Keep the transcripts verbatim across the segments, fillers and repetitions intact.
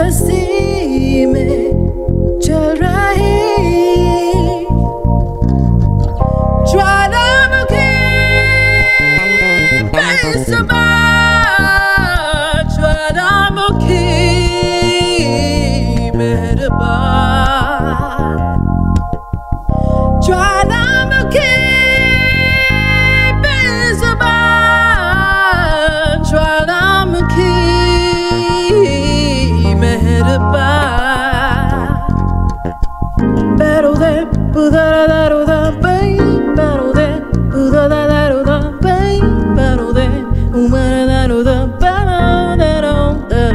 बस्ती में चल रही ज्वालामुखी बेजुबान ज्वालामुखी मेहरबान ज्वालामुखी बेजुबान ज्वालामुखी Battle that, Buddha that, Buddha, babe. Battle that, Buddha that, Buddha, babe. Battle that, Umara that, Buddha, battle that, that,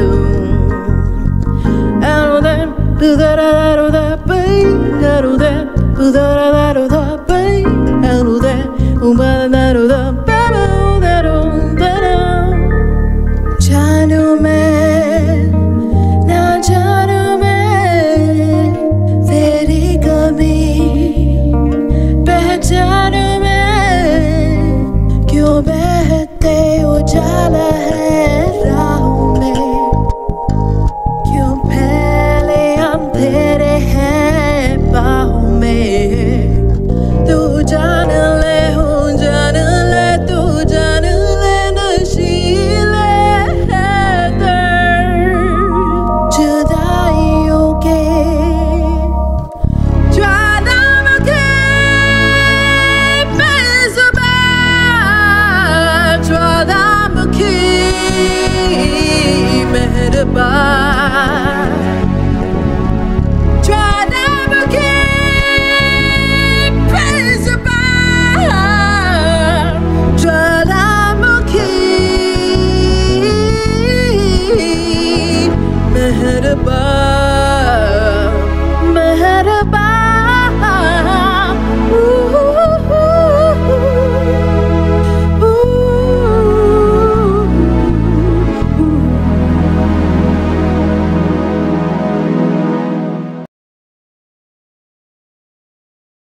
battle that, Buddha that, Buddha, babe. Battle that, Buddha that, Buddha, babe. Battle that, Umara that, Buddha, battle that, that, China man.